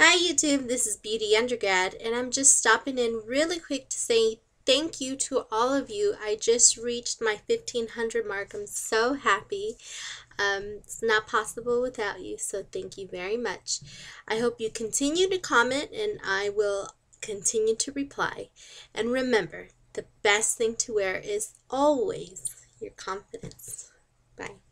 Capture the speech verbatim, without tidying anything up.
Hi YouTube, this is Beauty Undergrad, and I'm just stopping in really quick to say thank you to all of you. I just reached my fifteen hundred mark. I'm so happy. Um, it's not possible without you, so thank you very much. I hope you continue to comment, and I will continue to reply. And remember, the best thing to wear is always your confidence. Bye.